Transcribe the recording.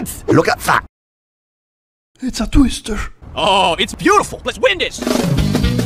Lads, look at that. It's a twister. Oh, it's beautiful. Let's win this.